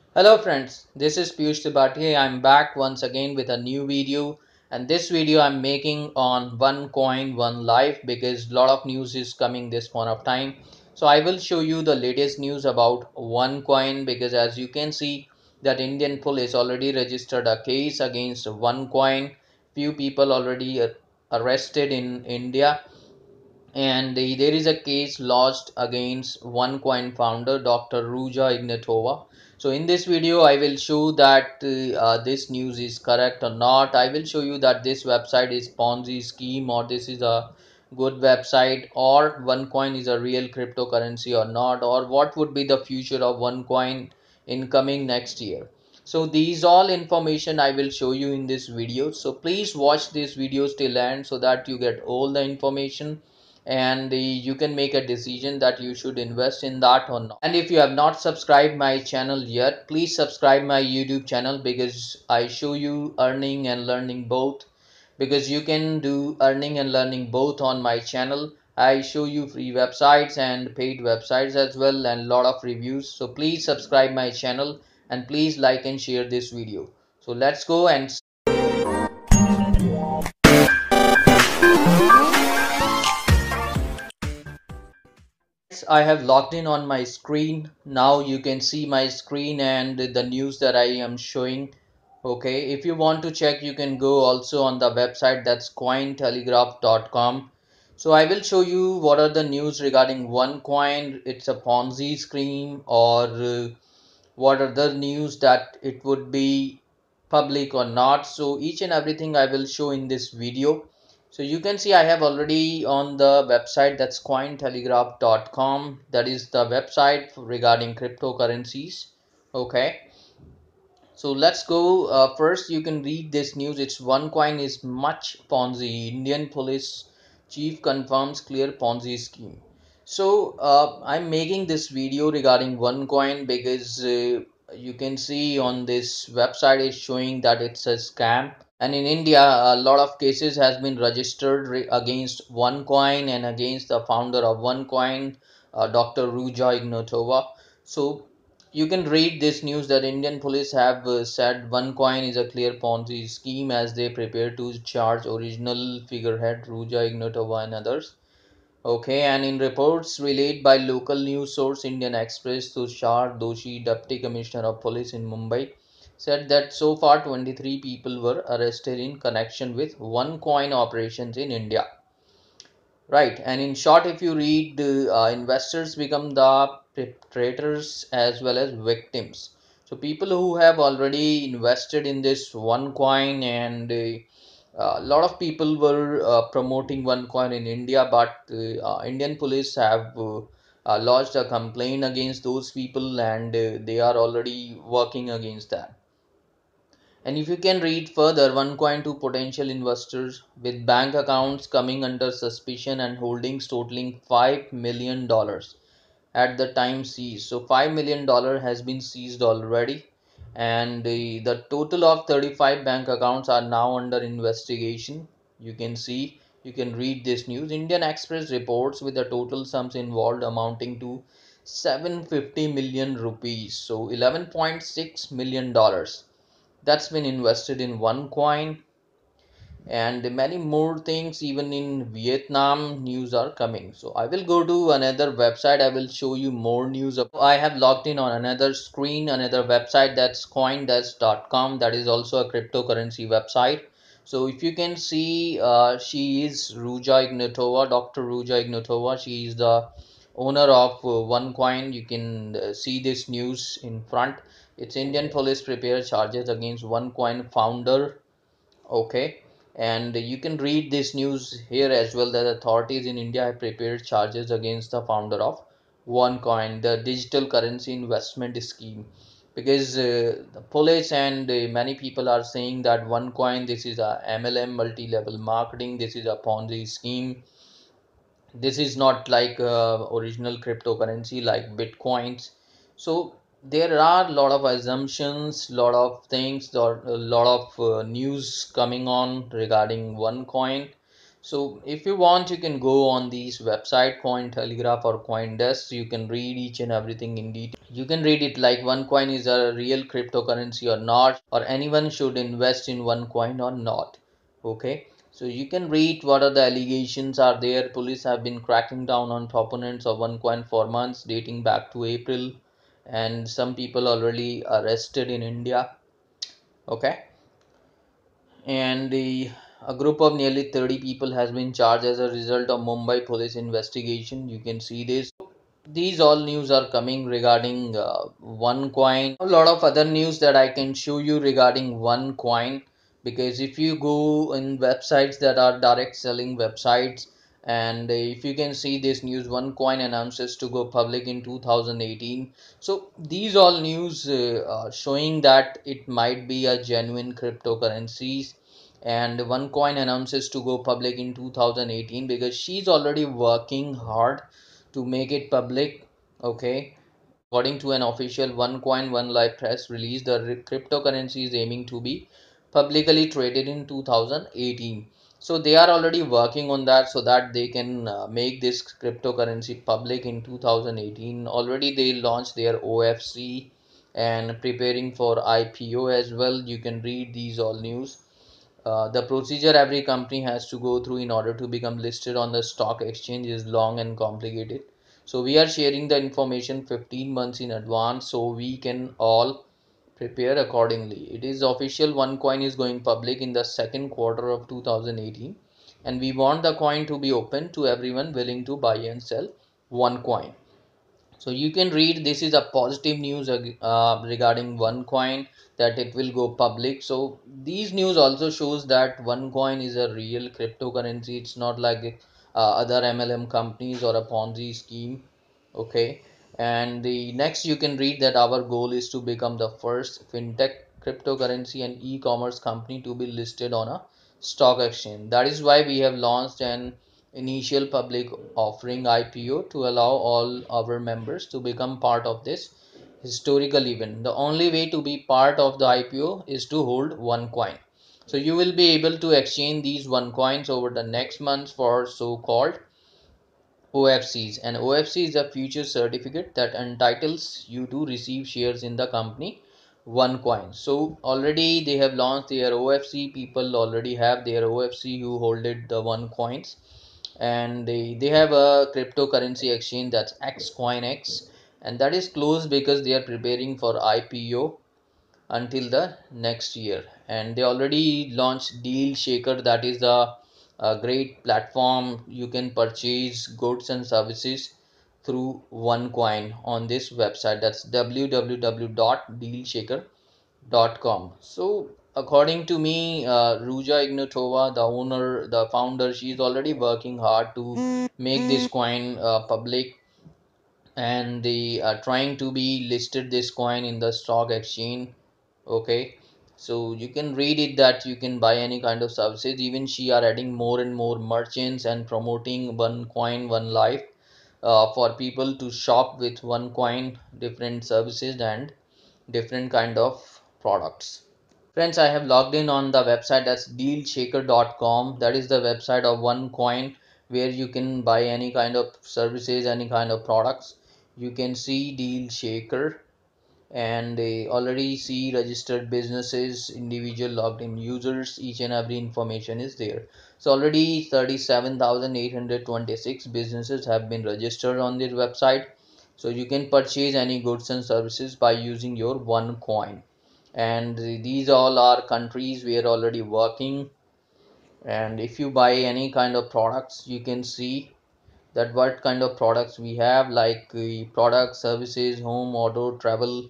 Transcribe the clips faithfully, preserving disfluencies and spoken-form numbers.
Hello friends, this is Piyush Tripathi. I'm back once again with a new video, and this video I'm making on one coin one life because a lot of news is coming this point of time. So I will show you the latest news about OneCoin because as you can see that Indian police already registered a case against OneCoin. Few people already uh, arrested in India, and there is a case lodged against OneCoin founder Doctor Ruja Ignatova. So in this video I will show that uh, uh, this news is correct or not. I will show you that this website is Ponzi scheme, or this is a good website, or OneCoin is a real cryptocurrency or not, or what would be the future of OneCoin in coming next year. So these all information I will show you in this video, so please watch this video till end so that you get all the information, and uh, you can make a decision that you should invest in that or not. And if you have not subscribed my channel yet, please subscribe my YouTube channel because I show you earning and learning both, because you can do earning and learning both on my channel. I show you free websites and paid websites as well, and lot of reviews. So please subscribe my channel and please like and share this video. So let's go and I have logged in on my screen. Now you can see my screen and the news that I am showing. Okay, if you want to check, you can go also on the website, that's cointelegraph dot com. So I will show you what are the news regarding OneCoin. It's a Ponzi scheme, or uh, what are the news that it would be public or not. So each and everything I will show in this video. So you can see I have already on the website, that's cointelegraph dot com. That is the website regarding cryptocurrencies. Okay, so let's go. Uh, first you can read this news. It's OneCoin is much Ponzi. Indian police chief confirms clear Ponzi scheme. So uh, I'm making this video regarding OneCoin because uh, you can see on this website is showing that it's a scam. And in India, a lot of cases has been registered re against OneCoin and against the founder of OneCoin, uh, Doctor Ruja Ignatova. So you can read this news that Indian police have uh, said OneCoin is a clear Ponzi scheme as they prepare to charge original figurehead Ruja Ignatova and others. Okay, and in reports relayed by local news source Indian Express, Tushar Doshi, Deputy Commissioner of Police in Mumbai, said that so far twenty-three people were arrested in connection with OneCoin operations in India. Right, and in short, if you read, uh, investors become the perpetrators as well as victims. So people who have already invested in this OneCoin, and uh, a lot of people were uh, promoting OneCoin in India, but uh, uh, Indian police have uh, uh, lodged a complaint against those people, and uh, they are already working against that. And if you can read further, OneCoin to potential investors with bank accounts coming under suspicion and holdings totaling five million dollars at the time seized. So five million dollars has been seized already, and the, the total of thirty-five bank accounts are now under investigation. You can see, you can read this news. Indian Express reports with the total sums involved amounting to seven hundred fifty million rupees, so eleven point six million dollars that's been invested in OneCoin, and many more things. Even in Vietnam news are coming. So I will go to another website, I will show you more news. I have logged in on another screen, another website, that's coindesk dot com. That is also a cryptocurrency website. So if you can see, uh, she is Ruja Ignatova, Dr. Ruja Ignatova. She is the owner of uh, OneCoin. You can uh, see this news in front. It's Indian police prepare charges against OneCoin founder. Okay, and you can read this news here as well, that authorities in India have prepared charges against the founder of OneCoin, the digital currency investment scheme, because uh, the police and uh, many people are saying that OneCoin, this is a M L M, multi-level marketing, this is a Ponzi scheme. This is not like uh, original cryptocurrency like Bitcoins. So there are a lot of assumptions, lot of things, or a lot of uh, news coming on regarding OneCoin. So if you want, you can go on these website, Cointelegraph or Coindesk. You can read each and everything in detail. You can read it like OneCoin is a real cryptocurrency or not, or anyone should invest in OneCoin or not. Okay, so you can read what are the allegations are there. Police have been cracking down on proponents of OneCoin for months, dating back to April, and some people already arrested in India. Okay, and the a group of nearly thirty people has been charged as a result of Mumbai police investigation. You can see this. These all news are coming regarding uh, OneCoin. A lot of other news that I can show you regarding OneCoin, because if you go in websites that are direct selling websites, and if you can see this news, OneCoin announces to go public in two thousand eighteen. So these all news uh, are showing that it might be a genuine cryptocurrencies, and OneCoin announces to go public in two thousand eighteen because she's already working hard to make it public. Okay, according to an official OneCoin One Life press release, the cryptocurrency is aiming to be publicly traded in two thousand eighteen. So they are already working on that so that they can uh, make this cryptocurrency public in two thousand eighteen. Already they launched their O F C and preparing for I P O as well. You can read these all news. Uh, the procedure every company has to go through in order to become listed on the stock exchange is long and complicated. So we are sharing the information fifteen months in advance so we can all prepare accordingly. It is official, OneCoin is going public in the second quarter of two thousand eighteen, and we want the coin to be open to everyone willing to buy and sell OneCoin. So you can read this is a positive news uh, regarding OneCoin, that it will go public. So these news also shows that OneCoin is a real cryptocurrency. It's not like uh, other M L M companies or a Ponzi scheme. Okay, and the next you can read that our goal is to become the first fintech, cryptocurrency and e-commerce company to be listed on a stock exchange. That is why we have launched an initial public offering I P O to allow all our members to become part of this historical event. The only way to be part of the I P O is to hold OneCoin. So you will be able to exchange these OneCoins over the next months for so-called O F Cs, and O F C is a future certificate that entitles you to receive shares in the company OneCoin. So already they have launched their O F C. People already have their O F C who hold it the OneCoins, and they they have a cryptocurrency exchange, that's XCoinX, and that is closed because they are preparing for I P O until the next year. And they already launched Deal Shaker, that is the a great platform. You can purchase goods and services through OneCoin on this website, that's w w w dot deal shaker dot com. So according to me, uh, Ruja Ignatova, the owner, the founder, she is already working hard to make this coin uh, public, and they are trying to be listed this coin in the stock exchange. Okay, so you can read it that you can buy any kind of services. Even she are adding more and more merchants and promoting one coin one life, uh, for people to shop with OneCoin, different services and different kind of products. Friends, I have logged in on the website, that's deal shaker dot com. That is the website of OneCoin, where you can buy any kind of services, any kind of products. You can see Deal Shaker, and they already see registered businesses, individual logged in users, each and every information is there. So already thirty-seven thousand eight hundred twenty-six businesses have been registered on this website. So you can purchase any goods and services by using your OneCoin, and these all are countries we are already working. And if you buy any kind of products, you can see that what kind of products we have, like the products, services, home, auto, travel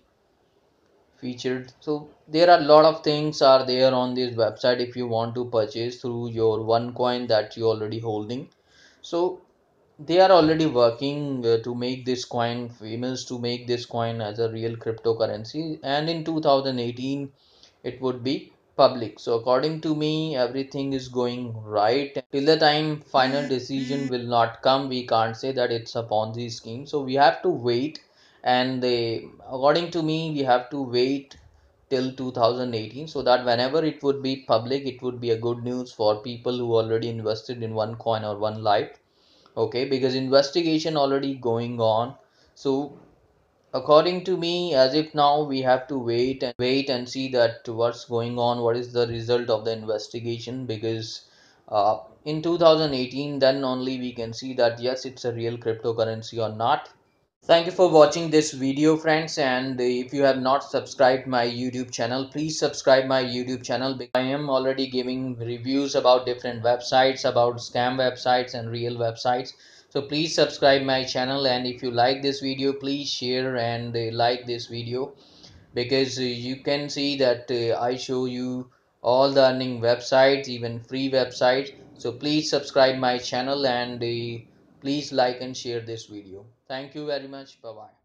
featured. So there are a lot of things are there on this website if you want to purchase through your OneCoin that you already holding. So they are already working uh, to make this coin famous, to make this coin as a real cryptocurrency, and in two thousand eighteen it would be public. So according to me, everything is going right. Till the time final decision will not come, we can't say that it's a Ponzi scheme. So we have to wait, and they, according to me, we have to wait till two thousand eighteen, so that whenever it would be public, it would be a good news for people who already invested in OneCoin or One Life. Okay, because investigation already going on. So According to me, as if now we have to wait and wait and see that what's going on, what is the result of the investigation, because uh, in two thousand eighteen then only we can see that yes, it's a real cryptocurrency or not. Thank you for watching this video, friends, and if you have not subscribed my YouTube channel, please subscribe my YouTube channel because I am already giving reviews about different websites, about scam websites and real websites. So please subscribe my channel, and if you like this video, please share and uh, like this video, because uh, you can see that uh, I show you all the earning websites, even free websites. So please subscribe my channel, and uh, please like and share this video. Thank you very much. Bye bye.